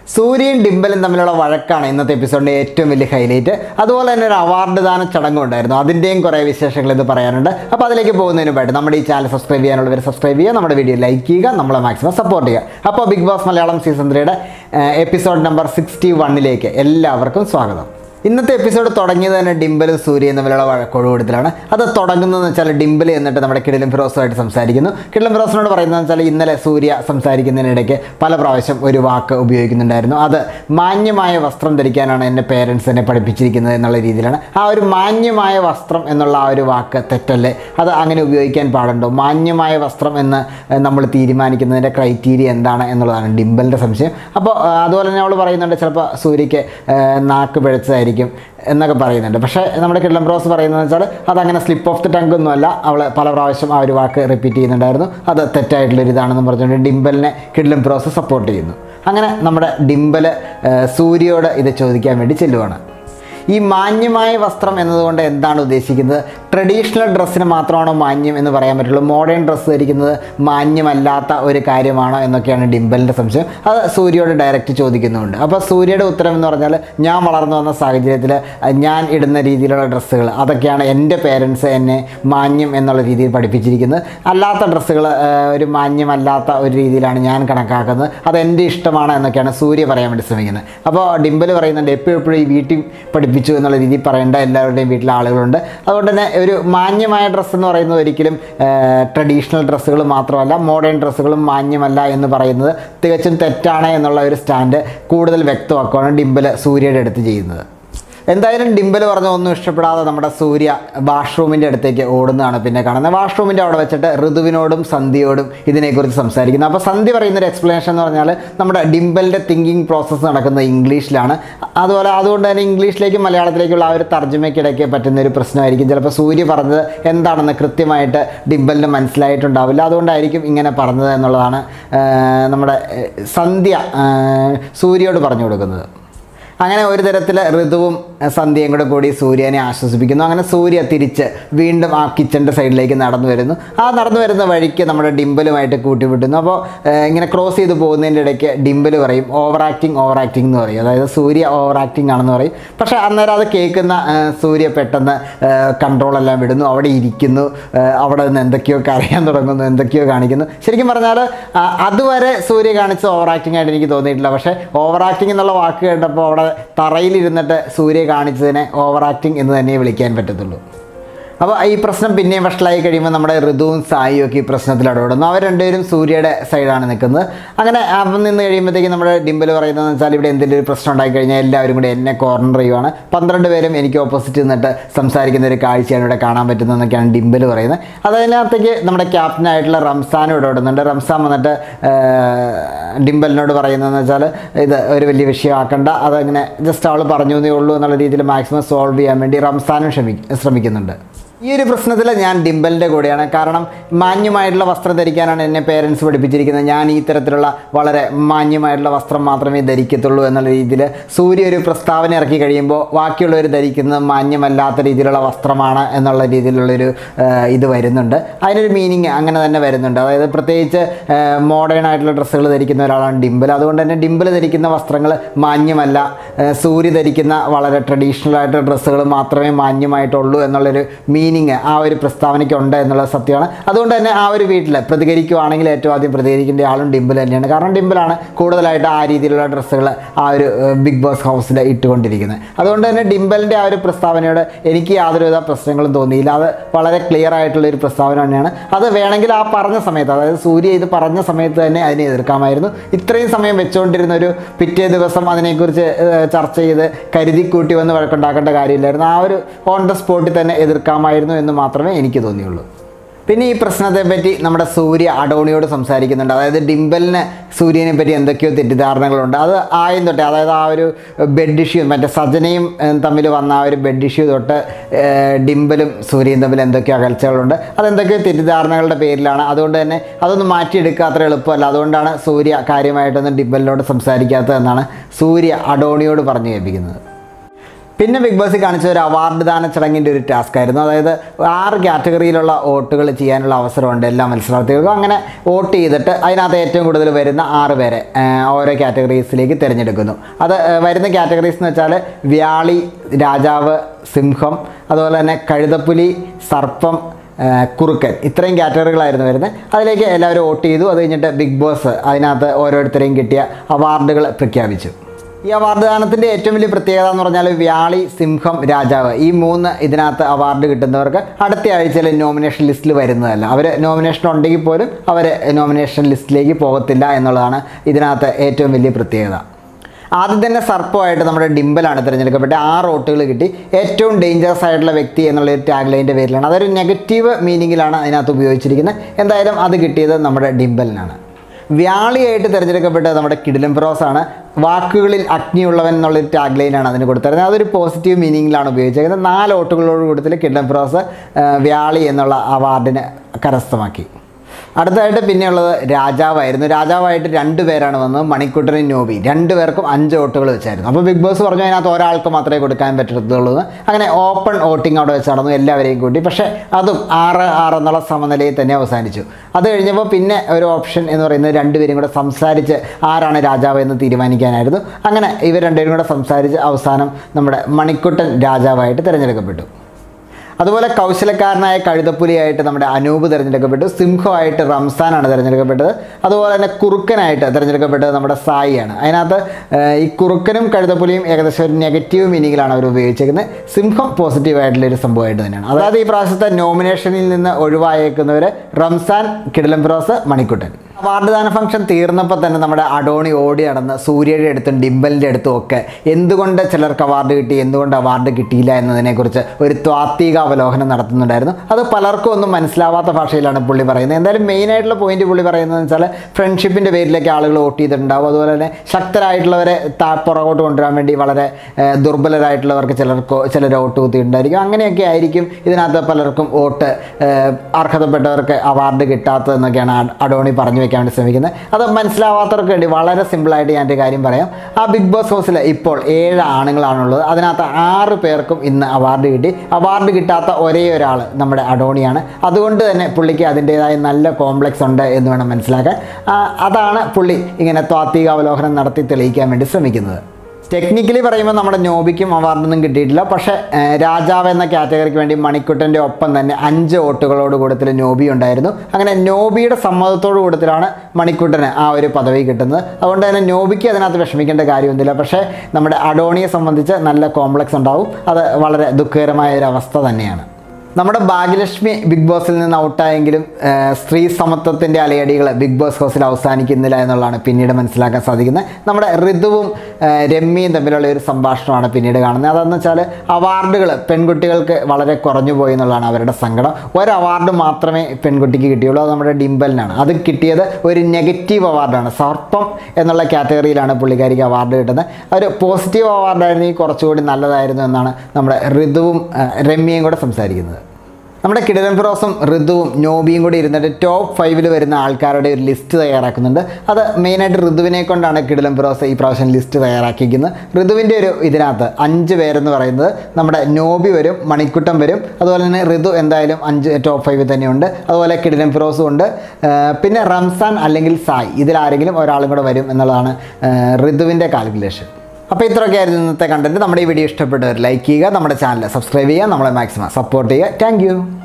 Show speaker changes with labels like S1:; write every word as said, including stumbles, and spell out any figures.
S1: സൂര്യയും ഡിംബലും തമ്മിലുള്ള വഴക്കാണ് ഇന്നത്തെ എപ്പിസോഡിൻ്റെ ഏറ്റവും വലിയ ഹൈലൈറ്റ്. അതുപോലെ തന്നെ ഒരു അവാർഡ് ദാന ചടങ്ങുണ്ടായിരുന്നു, അതിൻ്റെയും കുറേ വിശേഷങ്ങൾ ഇത് പറയാനുണ്ട്. അപ്പോൾ അതിലേക്ക് പോകുന്നതിന് മുമ്പായിട്ട് നമ്മുടെ ഈ ചാനൽ സബ്സ്ക്രൈബ് ചെയ്യാനുള്ളവർ സബ്സ്ക്രൈബ് ചെയ്യുക, നമ്മുടെ വീഡിയോ ലൈക്ക് ചെയ്യുക, നമ്മളെ മാക്സിമം സപ്പോർട്ട് ചെയ്യുക. അപ്പോൾ ബിഗ് ബോസ് മലയാളം സീസൺ ത്രീയുടെ എപ്പിസോഡ് നമ്പർ സിക്സ്റ്റി വണ്ണിലേക്ക് എല്ലാവർക്കും സ്വാഗതം. ഇന്നത്തെ എപ്പിസോഡ് തുടങ്ങിയത് തന്നെ ഡിംബലും സൂര്യയും തമ്മിലുള്ള വഴക്കൊടുകൂടത്തിലാണ്. അത് തുടങ്ങുന്നതെന്ന് വെച്ചാൽ ഡിംബൽ എന്നിട്ട് നമ്മുടെ കിടിലം ഫിറോസുമായിട്ട് സംസാരിക്കുന്നു. കിടിലം ഫിറോസിനോട് പറയുന്നതെന്ന് വെച്ചാൽ ഇന്നലെ സൂര്യ സംസാരിക്കുന്നതിനിടയ്ക്ക് പല പ്രാവശ്യം ഒരു വാക്ക് ഉപയോഗിക്കുന്നുണ്ടായിരുന്നു. അത് മാന്യമായ വസ്ത്രം ധരിക്കാനാണ് എൻ്റെ പേരൻസ് എന്നെ പഠിപ്പിച്ചിരിക്കുന്നത് എന്നുള്ള രീതിയിലാണ്. ആ ഒരു മാന്യമായ വസ്ത്രം എന്നുള്ള ആ ഒരു വാക്ക് തെറ്റല്ലേ? അത് അങ്ങനെ ഉപയോഗിക്കാൻ പാടുണ്ടോ? മാന്യമായ വസ്ത്രം എന്ന് നമ്മൾ തീരുമാനിക്കുന്നതിൻ്റെ ക്രൈറ്റീരിയ എന്താണ് എന്നുള്ളതാണ് ഡിംബലിൻ്റെ സംശയം. അപ്പോൾ അതുപോലെ തന്നെ അവൾ പറയുന്നുണ്ട് ചിലപ്പോൾ സൂര്യയ്ക്ക് നാക്ക് പിഴച്ചതായിരിക്കും എന്നൊക്കെ പറയുന്നുണ്ട്. പക്ഷേ നമ്മുടെ കിടിലം റോസ് പറയുന്നതെന്ന് വെച്ചാൽ അതങ്ങനെ സ്ലിപ്പ് ഓഫ് ദി ടങ്ക് ഒന്നുമല്ല, അവൾ പല പ്രാവശ്യം ആ ഒരു വാക്ക് റിപ്പീറ്റ് ചെയ്യുന്നുണ്ടായിരുന്നു. അത് തെറ്റായിട്ടുള്ളൊരിതാണെന്ന് പറഞ്ഞുകൊണ്ട് ഡിംബലിനെ കിടിലം റോസ് സപ്പോർട്ട് ചെയ്യുന്നു. അങ്ങനെ നമ്മുടെ ഡിംബൽ സൂര്യയോട് ഇത് ചോദിക്കാൻ വേണ്ടി ചെല്ലുവാണ്. ഈ മാന്യമായ വസ്ത്രം എന്നതുകൊണ്ട് എന്താണ് ഉദ്ദേശിക്കുന്നത്? ട്രഡീഷണൽ ഡ്രസ്സിന് മാത്രമാണോ മാന്യം എന്ന് പറയാൻ പറ്റുള്ളൂ? മോഡേൺ ഡ്രസ്സ് ധരിക്കുന്നത് മാന്യമല്ലാത്ത ഒരു കാര്യമാണോ എന്നൊക്കെയാണ് ഡിംബലിൻ്റെ സംശയം. അത് സൂര്യയോട് ഡയറക്റ്റ് ചോദിക്കുന്നുമുണ്ട്. അപ്പോൾ സൂര്യയുടെ ഉത്തരം എന്ന് പറഞ്ഞാൽ ഞാൻ വളർന്നു വന്ന സാഹചര്യത്തിൽ ഞാൻ ഇടുന്ന രീതിയിലുള്ള ഡ്രസ്സുകൾ അതൊക്കെയാണ് എൻ്റെ പേരൻസ് എന്നെ മാന്യം എന്നുള്ള രീതിയിൽ പഠിപ്പിച്ചിരിക്കുന്നത്. അല്ലാത്ത ഡ്രസ്സുകൾ ഒരു മാന്യമല്ലാത്ത ഒരു രീതിയിലാണ് ഞാൻ കണക്കാക്കുന്നത്, അത് എൻ്റെ ഇഷ്ടമാണ് എന്നൊക്കെയാണ് സൂര്യ പറയാൻ വേണ്ടി ശ്രമിക്കുന്നത്. അപ്പോൾ ഡിംബൽ പറയുന്നുണ്ട് എപ്പോഴും എപ്പോഴും ഈ വീട്ടിൽ പഠിപ്പിച്ചു എന്നുള്ള രീതിയിൽ പറയേണ്ട എല്ലാവരുടെയും വീട്ടിലെ ആളുകളുണ്ട്. അതുകൊണ്ട് തന്നെ ഒരു മാന്യമായ ഡ്രസ്സ് എന്ന് പറയുന്നത് ഒരിക്കലും ട്രഡീഷണൽ ഡ്രസ്സുകൾ മാത്രമല്ല, മോഡേൺ ഡ്രസ്സുകളും മാന്യമല്ല എന്ന് പറയുന്നത് തികച്ചും തെറ്റാണ് എന്നുള്ള ഒരു സ്റ്റാൻഡ് കൂടുതൽ വ്യക്തമാക്കുകയാണ് ഡിംബൽ സൂര്യയുടെ അടുത്ത് ചെയ്യുന്നത്. എന്തായാലും ഡിംബൽ പറഞ്ഞ ഒന്നും ഇഷ്ടപ്പെടാതെ നമ്മുടെ സൂര്യ വാഷ്റൂമിൻ്റെ അടുത്തേക്ക് ഓടുന്നതാണ് പിന്നെ കാണുന്നത്. വാഷ്റൂമിൻ്റെ അവിടെ വെച്ചിട്ട് ഋതുവിനോടും സന്ധ്യയോടും ഇതിനെക്കുറിച്ച് സംസാരിക്കുന്നു. അപ്പോൾ സന്ധ്യ പറയുന്നൊരു എക്സ്പ്ലനേഷൻ എന്ന് പറഞ്ഞാൽ നമ്മുടെ ഡിംബലിൻ്റെ തിങ്കിങ് പ്രോസസ്സ് നടക്കുന്നത് ഇംഗ്ലീഷിലാണ്. അതുപോലെ അതുകൊണ്ട് തന്നെ ഇംഗ്ലീഷിലേക്കും മലയാളത്തിലേക്കുള്ള ആ ഒരു തർജ്ജമയ്ക്കിടയ്ക്ക് പറ്റുന്നൊരു പ്രശ്നമായിരിക്കും. ചിലപ്പോൾ സൂര്യ പറഞ്ഞത് എന്താണെന്ന് കൃത്യമായിട്ട് ഡിംബലിന് മനസ്സിലായിട്ടുണ്ടാവില്ല, അതുകൊണ്ടായിരിക്കും ഇങ്ങനെ പറഞ്ഞത് എന്നുള്ളതാണ് നമ്മുടെ സന്ധ്യ സൂര്യയോട് പറഞ്ഞു കൊടുക്കുന്നത്. അങ്ങനെ ഒരു തരത്തിൽ ഋതുവും സന്ധ്യയും കൂടെ കൂടി സൂര്യനെ ആശ്വസിപ്പിക്കുന്നു. അങ്ങനെ സൂര്യ തിരിച്ച് വീണ്ടും ആ കിച്ചൻ്റെ സൈഡിലേക്ക് നടന്നു വരുന്നു. ആ നടന്നു വരുന്ന വഴിക്ക് നമ്മുടെ ഡിംബലുമായിട്ട് കൂട്ടിവിട്ടുന്നു. അപ്പോൾ ഇങ്ങനെ ക്രോസ് ചെയ്ത് പോകുന്നതിൻ്റെ ഇടയ്ക്ക് ഡിംബൽ പറയും ഓവർ ആക്ടിങ് ഓവർ ആക്ടിങ് എന്ന് പറയും, അതായത് സൂര്യ ഓവർ ആക്ടിങ് ആണെന്ന് പറയും. പക്ഷേ അന്നേരം അത് കേൾക്കുന്ന സൂര്യ പെട്ടെന്ന് കൺട്രോളെല്ലാം വിടുന്നു, അവിടെ ഇരിക്കുന്നു, അവിടെ നിന്ന് എന്തൊക്കെയോ കരയാൻ തുടങ്ങുന്നു, എന്തൊക്കെയോ കാണിക്കുന്നു. ശരിക്കും പറഞ്ഞാൽ അതുവരെ സൂര്യ കാണിച്ചത് ഓവർ ആക്ടിങ് ആയിട്ട് എനിക്ക് തോന്നിയിട്ടില്ല. പക്ഷേ ഓവർ ആക്ടിങ് എന്നുള്ള വാക്ക് കേട്ടപ്പോൾ അവിടെ തറയിലിരുന്നിട്ട് സൂര്യ കാണിച്ചതിനെ ഓവർ ആക്ടിങ് എന്ന് തന്നെ വിളിക്കാൻ പറ്റത്തുള്ളൂ. അപ്പോൾ ഈ പ്രശ്നം പിന്നെയും വഷളായി കഴിയുമ്പോൾ നമ്മുടെ ഋതുവും സായിയും ഒക്കെ ഈ പ്രശ്നത്തിൽ ഇടപെടുന്നു. അവർ രണ്ടുപേരും സൂര്യയുടെ സൈഡാണ് നിൽക്കുന്നത്. അങ്ങനെ അപ്പം നിന്ന് കഴിയുമ്പോഴത്തേക്കും നമ്മുടെ ഡിംബൽ പറയുന്നതെന്ന് വെച്ചാൽ ഇവിടെ എന്തെങ്കിലും ഒരു പ്രശ്നം ഉണ്ടായിക്കഴിഞ്ഞാൽ എല്ലാവരും കൂടി എന്നെ കോർണർ ചെയ്യുവാണ്, പന്ത്രണ്ട് പേരും എനിക്ക് ഓപ്പോസിറ്റ് നിന്നിട്ട് സംസാരിക്കുന്ന ഒരു കാഴ്ചയാണ് ഇവിടെ കാണാൻ പറ്റുന്നതെന്നൊക്കെയാണ് ഡിംബൽ പറയുന്നത്. അതിനകത്തേക്ക് നമ്മുടെ ക്യാപ്റ്റനായിട്ടുള്ള റംസാനും ഇടപെടുന്നുണ്ട്. റംസാൻ വന്നിട്ട് ഡിംബലിനോട് പറയുന്നതെന്ന് വെച്ചാൽ ഇത് ഒരു വലിയ വിഷയമാക്കണ്ട, അതങ്ങനെ ജസ്റ്റ് അവൾ പറഞ്ഞു എന്നേ ഉള്ളൂ എന്നുള്ള രീതിയിൽ മാക്സിമം സോൾവ് ചെയ്യാൻ വേണ്ടി റംസാനും ശ്രമി ശ്രമിക്കുന്നുണ്ട്. ഈ ഒരു പ്രശ്നത്തിൽ ഞാൻ ഡിംബലിൻ്റെ കൂടെയാണ്. കാരണം മാന്യമായിട്ടുള്ള വസ്ത്രം ധരിക്കാനാണ് എന്നെ പേരൻസ് പഠിപ്പിച്ചിരിക്കുന്നത്, ഞാൻ ഈ തരത്തിലുള്ള വളരെ മാന്യമായിട്ടുള്ള വസ്ത്രം മാത്രമേ ധരിക്കത്തുള്ളൂ എന്നുള്ള രീതിയിൽ സൂര്യ ഒരു പ്രസ്താവന ഇറക്കി കഴിയുമ്പോൾ ബാക്കിയുള്ളവർ ധരിക്കുന്നത് മാന്യമല്ലാത്ത രീതിയിലുള്ള വസ്ത്രമാണ് എന്നുള്ള രീതിയിലുള്ളൊരു ഇത് വരുന്നുണ്ട്. അതിനൊരു മീനിങ് അങ്ങനെ തന്നെ വരുന്നുണ്ട്. അതായത് പ്രത്യേകിച്ച് മോഡേൺ ആയിട്ടുള്ള ഡ്രസ്സുകൾ ധരിക്കുന്ന ഒരാളാണ് ഡിംബൽ. അതുകൊണ്ട് തന്നെ ഡിംബൽ ധരിക്കുന്ന വസ്ത്രങ്ങൾ മാന്യമല്ല, സൂര്യ ധരിക്കുന്ന വളരെ ട്രഡീഷണൽ ആയിട്ടുള്ള ഡ്രസ്സുകൾ മാത്രമേ മാന്യമായിട്ടുള്ളൂ എന്നുള്ളൊരു മീനിങ് ആ ഒരു പ്രസ്താവനയ്ക്ക് ഉണ്ട് എന്നുള്ളത് സത്യമാണ്. അതുകൊണ്ട് തന്നെ ആ ഒരു വീട്ടിൽ പ്രതികരിക്കുകയാണെങ്കിൽ ഏറ്റവും ആദ്യം പ്രതികരിക്കേണ്ട ആളും ഡിംബൽ തന്നെയാണ്. കാരണം ഡിംബലാണ് കൂടുതലായിട്ട് ആ രീതിയിലുള്ള ഡ്രസ്സുകൾ ആ ഒരു ബിഗ് ബോസ് ഹൗസിൽ ഇട്ടുകൊണ്ടിരിക്കുന്നത്. അതുകൊണ്ട് തന്നെ ഡിംബലിൻ്റെ ആ ഒരു പ്രസ്താവനയോട് എനിക്ക് യാതൊരുവിധ പ്രശ്നങ്ങളും തോന്നിയില്ല. അത് വളരെ ക്ലിയർ ആയിട്ടുള്ളൊരു പ്രസ്താവന തന്നെയാണ്. അത് വേണമെങ്കിൽ ആ പറഞ്ഞ സമയത്ത്, അതായത് സൂര്യ ഇത് പറഞ്ഞ സമയത്ത് തന്നെ അതിനെ എതിർക്കാമായിരുന്നു. ഇത്രയും സമയം വെച്ചുകൊണ്ടിരുന്ന ഒരു പിറ്റേ ദിവസം അതിനെക്കുറിച്ച് ചർച്ച ചെയ്ത് കരുതിക്കൂട്ടി വന്ന് വഴക്കുണ്ടാക്കേണ്ട കാര്യമില്ലായിരുന്നു. ആ ഒരു ഓൺ ദ സ്പോട്ടിൽ തന്നെ എതിർക്കാമായിരുന്നു എന്ന് മാത്രമേ എനിക്ക് തോന്നിയുള്ളൂ. പിന്നെ ഈ പ്രശ്നത്തെപ്പറ്റി നമ്മുടെ സൂര്യ അഡോണിയോട് സംസാരിക്കുന്നുണ്ട്. അതായത് ഡിംബലിന് സൂര്യനെ പറ്റി എന്തൊക്കെയോ തെറ്റിദ്ധാരണകളുണ്ട്. അത് ആയും തൊട്ടേ, അതായത് ആ ഒരു ബെഡ് ഇഷ്യൂ, മറ്റേ സജനയും തമ്മിൽ വന്ന ആ ഒരു ബെഡ് ഇഷ്യൂ തൊട്ട് ഡിംബലും സൂര്യയും തമ്മിൽ എന്തൊക്കെയോ അകൽച്ചകളുണ്ട്. അതെന്തൊക്കെയോ തെറ്റിദ്ധാരണകളുടെ പേരിലാണ്. അതുകൊണ്ട് തന്നെ അതൊന്നും മാറ്റിയെടുക്കുക അത്ര എളുപ്പമല്ല. അതുകൊണ്ടാണ് സൂര്യ കാര്യമായിട്ടൊന്നും ഡിംബലിനോട് സംസാരിക്കാത്തതെന്നാണ് സൂര്യ അഡോണിയോട് പറഞ്ഞു കേൾപ്പിക്കുന്നത്. പിന്നെ ബിഗ് ബോസ് കാണിച്ച ഒരു അവാർഡ് ദാന ചടങ്ങിൻ്റെ ഒരു ടാസ്ക് ആയിരുന്നു. അതായത് ആറ് കാറ്റഗറിയിലുള്ള വോട്ടുകൾ ചെയ്യാനുള്ള അവസരമുണ്ട് എല്ലാ മത്സരാർത്ഥികൾക്കും. അങ്ങനെ വോട്ട് ചെയ്തിട്ട് അതിനകത്ത് ഏറ്റവും കൂടുതൽ വരുന്ന ആറ് പേരെ ഓരോ കാറ്റഗറീസിലേക്ക് തിരഞ്ഞെടുക്കുന്നു. അത് വരുന്ന കാറ്റഗറീസ് എന്ന് വെച്ചാൽ വ്യാളി, രാജാവ്, സിംഹം, അതുപോലെ തന്നെ കഴുതപ്പുലി, സർപ്പം, കുറുക്കൻ, ഇത്രയും കാറ്റഗറികളായിരുന്നു വരുന്നത്. അതിലേക്ക് എല്ലാവരും വോട്ട് ചെയ്തു. അത് കഴിഞ്ഞിട്ട് ബിഗ് ബോസ് അതിനകത്ത് ഓരോരുത്തരെയും കിട്ടിയ അവാർഡുകൾ പ്രഖ്യാപിച്ചു. ഈ അവാർഡ് ദാനത്തിൻ്റെ ഏറ്റവും വലിയ പ്രത്യേകത എന്ന് പറഞ്ഞാൽ വ്യാളി, സിംഹം, രാജാവ് ഈ മൂന്ന് ഇതിനകത്ത് അവാർഡ് കിട്ടുന്നവർക്ക് അടുത്ത ആഴ്ചയിൽ നോമിനേഷൻ ലിസ്റ്റിൽ വരുന്നതല്ല. അവർ നോമിനേഷൻ ഉണ്ടെങ്കിൽ പോലും അവർ നോമിനേഷൻ ലിസ്റ്റിലേക്ക് പോകത്തില്ല എന്നുള്ളതാണ് ഇതിനകത്ത് ഏറ്റവും വലിയ പ്രത്യേകത. ആദ്യം തന്നെ സർപ്പമായിട്ട് നമ്മുടെ ഡിംബലാണ് തിരഞ്ഞെടുക്കപ്പെട്ടത്. ആറ് വോട്ടുകൾ കിട്ടി. ഏറ്റവും ഡേഞ്ചറസ് ആയിട്ടുള്ള വ്യക്തി എന്നുള്ളൊരു ടാഗ് ലൈൻ്റെ പേരിലാണ്. അതൊരു നെഗറ്റീവ് മീനിങ്ങിലാണ് അതിനകത്ത് ഉപയോഗിച്ചിരിക്കുന്നത്. എന്തായാലും അത് കിട്ടിയത് നമ്മുടെ ഡിംബലിനാണ്. വ്യാളിയായിട്ട് തിരഞ്ഞെടുക്കപ്പെട്ടത് നമ്മുടെ കിടിലം ഫിറോസാണ്. വാക്കുകളിൽ അഗ്നിയുള്ളവൻ എന്നുള്ളൊരു ടാഗ് ലൈനാണ് അതിന് കൊടുത്തിരുന്നത്. അതൊരു പോസിറ്റീവ് മീനിങ്ങിലാണ് ഉപയോഗിച്ചിരിക്കുന്നത്. നാല് വോട്ടുകളോട് കൂട്ടത്തിൽ കിടിലം ഫിറോസ് വ്യാളി എന്നുള്ള അവാർഡിന് കരസ്ഥമാക്കി. അടുത്തതായിട്ട് പിന്നെയുള്ളത് രാജാവായിരുന്നു. രാജാവായിട്ട് രണ്ട് പേരാണ് വന്നത്, മണിക്കുട്ടനും നോബി. രണ്ട് പേർക്കും അഞ്ച് വോട്ടുകൾ വെച്ചായിരുന്നു. അപ്പോൾ ബിഗ് ബോസ് പറഞ്ഞു അതിനകത്ത് ഒരാൾക്ക് മാത്രമേ കൊടുക്കാൻ പറ്റത്തുള്ളൂ. അങ്ങനെ ഓപ്പൺ വോട്ടിംഗ് അവിടെ വെച്ച് നടന്നു, എല്ലാവരെയും കൂട്ടി. പക്ഷേ അതും ആറ് ആറ് എന്നുള്ള സമനിലയിൽ തന്നെ അവസാനിച്ചു. അത് കഴിഞ്ഞപ്പോൾ പിന്നെ ഒരു ഓപ്ഷൻ എന്ന് പറയുന്നത് രണ്ടുപേരും കൂടെ സംസാരിച്ച് ആരാണ് രാജാവ് എന്ന് തീരുമാനിക്കാനായിരുന്നു. അങ്ങനെ ഇവർ രണ്ടുപേരും കൂടെ സംസാരിച്ച് അവസാനം നമ്മുടെ മണിക്കുട്ടൻ രാജാവായിട്ട് തിരഞ്ഞെടുക്കപ്പെട്ടു. അതുപോലെ കൗശലക്കാരനായ കഴുതപ്പുലിയായിട്ട് നമ്മുടെ അനൂപ് തിരഞ്ഞെടുക്കപ്പെട്ടു. സിംഹമായിട്ട് റംസാനാണ് തിരഞ്ഞെടുക്കപ്പെട്ടത്. അതുപോലെ തന്നെ കുറുക്കനായിട്ട് തിരഞ്ഞെടുക്കപ്പെട്ടത് നമ്മുടെ സായിയാണ്. അതിനകത്ത് ഈ കുറുക്കനും കഴുതപ്പുലിയും ഏകദേശം ഒരു നെഗറ്റീവ് മീനിങ്ങിലാണ് അവർ ഉപയോഗിച്ചിരിക്കുന്നത്. സിംഹം പോസിറ്റീവായിട്ടുള്ളൊരു സംഭവമായിട്ട് തന്നെയാണ്. അതായത് ഈ പ്രാവശ്യത്തെ നോമിനേഷനിൽ നിന്ന് ഒഴിവായേക്കുന്നവർ റംസാൻ, കിടിലം ഫിറോസ്, മണിക്കുട്ടൻ. അവാർഡ് ദാന ഫംഗ്ഷൻ തീർന്നപ്പോൾ തന്നെ നമ്മുടെ അഡോണി ഓടി നടന്ന് സൂര്യയുടെ അടുത്തും ഡിംബലിൻ്റെ അടുത്തും ഒക്കെ എന്തുകൊണ്ട് ചിലർക്ക് അവാർഡ് കിട്ടി, എന്തുകൊണ്ട് അവാർഡ് കിട്ടിയില്ല എന്നതിനെക്കുറിച്ച് ഒരു ത്വാത്വിക അവലോകനം നടത്തുന്നുണ്ടായിരുന്നു. അത് പലർക്കും ഒന്നും മനസ്സിലാവാത്ത ഭാഷയിലാണ് പുള്ളി പറയുന്നത്. എന്തായാലും മെയിനായിട്ടുള്ള പോയിന്റ് പുള്ളി പറയുന്നതെന്ന് വെച്ചാൽ ഫ്രണ്ട്ഷിപ്പിൻ്റെ പേരിലേക്ക് ആളുകൾ വോട്ട് ചെയ്തിട്ടുണ്ടാവും. അതുപോലെ തന്നെ ശക്തരായിട്ടുള്ളവരെ താ പുറകോട്ട് കൊണ്ടുവരാൻ വേണ്ടി വളരെ ദുർബലരായിട്ടുള്ളവർക്ക് ചിലർക്ക് ചിലർ വോട്ട് കുത്തിയിട്ടുണ്ടായിരിക്കും. അങ്ങനെയൊക്കെ ആയിരിക്കും ഇതിനകത്ത് പലർക്കും വോട്ട് അർഹതപ്പെട്ടവർക്ക് അവാർഡ് കിട്ടാത്തതെന്നൊക്കെയാണ് അഡോണി പറഞ്ഞു വെക്കാൻ വേണ്ടി ശ്രമിക്കുന്നത്. അത് മനസ്സിലാവാത്തവർക്ക് വേണ്ടി വളരെ സിമ്പിളായിട്ട് ഞാൻ ഒരു കാര്യം പറയാം. ആ ബിഗ് ബോസ് ഹൗസിൽ ഇപ്പോൾ ഏഴ് ആണുങ്ങളാണുള്ളത്. അതിനകത്ത് ആറ് പേർക്കും ഇന്ന് അവാർഡ് കിട്ടി. അവാർഡ് കിട്ടാത്ത ഒരേ ഒരാൾ നമ്മുടെ അഡോണിയാണ്. അതുകൊണ്ട് തന്നെ പുള്ളിക്ക് അതിൻ്റേതായ നല്ല കോംപ്ലക്സ് ഉണ്ട് എന്ന് വേണം മനസ്സിലാക്കാൻ. അതാണ് പുള്ളി ഇങ്ങനെ ത്വാത്വിക അവലോകനം നടത്തി തെളിയിക്കാൻ വേണ്ടി ശ്രമിക്കുന്നത്. ടെക്നിക്കലി പറയുമ്പോൾ നമ്മുടെ നോബിക്കും അവാർഡൊന്നും കിട്ടിയിട്ടില്ല. പക്ഷേ രാജാവ് എന്ന കാറ്റഗറിക്ക് വേണ്ടി മണിക്കുട്ടൻ്റെ ഒപ്പം തന്നെ അഞ്ച് വോട്ടുകളോട് കൂടത്തിൽ നോബി ഉണ്ടായിരുന്നു. അങ്ങനെ നോബിയുടെ സമ്മതത്തോടു കൂടത്തിലാണ് മണിക്കുട്ടന് ആ ഒരു പദവി കിട്ടുന്നത്. അതുകൊണ്ട് തന്നെ നോബിക്ക് അതിനകത്ത് വിഷമിക്കേണ്ട കാര്യമൊന്നുമില്ല. പക്ഷേ നമ്മുടെ അഡോണിയെ സംബന്ധിച്ച് നല്ല കോംപ്ലക്സ് ഉണ്ടാവും. അത് വളരെ ദുഃഖകരമായ ഒരു അവസ്ഥ തന്നെയാണ്. നമ്മുടെ ഭാഗ്യലക്ഷ്മി ബിഗ് ബോസിൽ നിന്ന് ഔട്ടായെങ്കിലും സ്ത്രീ സമത്വത്തിൻ്റെ അലയടികൾ ബിഗ് ബോസ് ഹൗസിൽ അവസാനിക്കുന്നില്ല എന്നുള്ളതാണ് പിന്നീട് മനസ്സിലാക്കാൻ സാധിക്കുന്നത്. നമ്മുടെ ഋതുവും രമ്യയും തമ്മിലുള്ള ഒരു സംഭാഷണമാണ് പിന്നീട് കാണുന്നത്. അതെന്ന് വെച്ചാൽ അവാർഡുകൾ പെൺകുട്ടികൾക്ക് വളരെ കുറഞ്ഞു പോയി എന്നുള്ളതാണ് അവരുടെ സങ്കടം. ഒരു അവാർഡ് മാത്രമേ പെൺകുട്ടിക്ക് കിട്ടിയുള്ളൂ. അത് നമ്മുടെ ഡിംബലിനാണ്. അത് കിട്ടിയത് ഒരു നെഗറ്റീവ് അവാർഡാണ്. സർപ്പം എന്നുള്ള കാറ്റഗറിയിലാണ് പുള്ളിക്കാരിക്ക് അവാർഡ് കിട്ടുന്നത്. ഒരു പോസിറ്റീവ് അവാർഡായിരുന്നെങ്കിൽ കുറച്ചുകൂടി നല്ലതായിരുന്നു എന്നാണ് നമ്മുടെ ഋതുവും രമ്യയും കൂടെ സംസാരിക്കുന്നത്. നമ്മുടെ കിടിലം ഫിറോസും ഋതുവും നോബിയും കൂടി ഇരുന്നിട്ട് ടോപ്പ് ഫൈവിൽ വരുന്ന ആൾക്കാരുടെ ഒരു ലിസ്റ്റ് തയ്യാറാക്കുന്നുണ്ട്. അത് മെയിനായിട്ട് ഋതുവിനെ കൊണ്ടാണ് കിടിലം ഫിറോസ് ഈ പ്രാവശ്യം ലിസ്റ്റ് തയ്യാറാക്കിയിരിക്കുന്നത്. ഋതുവിൻ്റെ ഒരു ഇതിനകത്ത് അഞ്ച് പേരെന്ന് പറയുന്നത് നമ്മുടെ നോബി വരും, മണിക്കുട്ടൻ വരും, അതുപോലെ തന്നെ ഋതു എന്തായാലും അഞ്ച് ടോപ്പ് ഫൈവിൽ തന്നെയുണ്ട്. അതുപോലെ കിടിലം ഫിറോസും ഉണ്ട്. പിന്നെ റംസാൻ അല്ലെങ്കിൽ സായ് ഇതിലാരെങ്കിലും ഒരാളും കൂടെ വരും എന്നുള്ളതാണ് ഋതുവിൻ്റെ കാൽക്കുലേഷൻ. അപ്പോൾ ഇത്രയൊക്കെയായിരുന്നു ഇന്നത്തെ കണ്ടന്റ്. നമ്മുടെ ഈ വീഡിയോ ഇഷ്ടപ്പെട്ടവർ ലൈക്ക് ചെയ്യുക, നമ്മുടെ ചാനൽ സബ്സ്ക്രൈബ് ചെയ്യുക, നമ്മളെ മാക്സിമം സപ്പോർട്ട് ചെയ്യുക. താങ്ക്